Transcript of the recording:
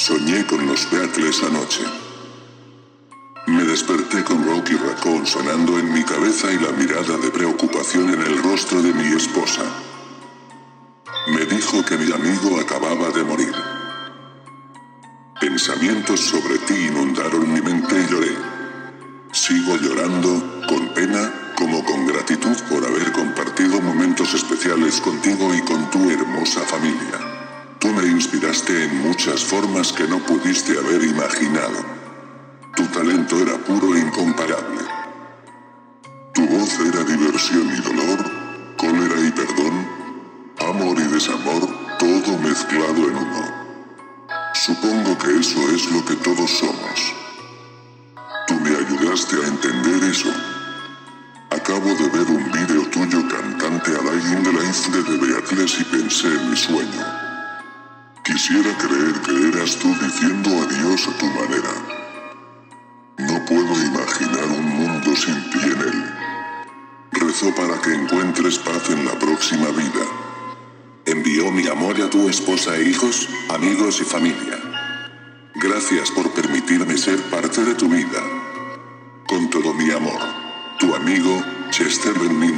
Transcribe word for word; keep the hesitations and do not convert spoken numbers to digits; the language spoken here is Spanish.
Soñé con los Beatles anoche. Me desperté con Rocky Raccoon sonando en mi cabeza y la mirada de preocupación en el rostro de mi esposa. Me dijo que mi amigo acababa de morir. Pensamientos sobre ti inundaron mi mente y lloré. Sigo llorando, con pena, como con gratitud por haber compartido momentos especiales contigo y con tu hermosa familia. Tú me inspiraste en muchas formas que no pudiste haber imaginado. Tu talento era puro e incomparable. Tu voz era diversión y dolor, cólera y perdón, amor y desamor, todo mezclado en uno. Supongo que eso es lo que todos somos. Tú me ayudaste a entender eso. Acabo de ver un vídeo tuyo cantante a Dying the Life de The Beatles y pensé en mi sueño. Quisiera creer que eras tú diciendo adiós a tu manera. No puedo imaginar un mundo sin ti en él. Rezo para que encuentres paz en la próxima vida. Envío mi amor a tu esposa e hijos, amigos y familia. Gracias por permitirme ser parte de tu vida. Con todo mi amor. Tu amigo, Chester Bennington.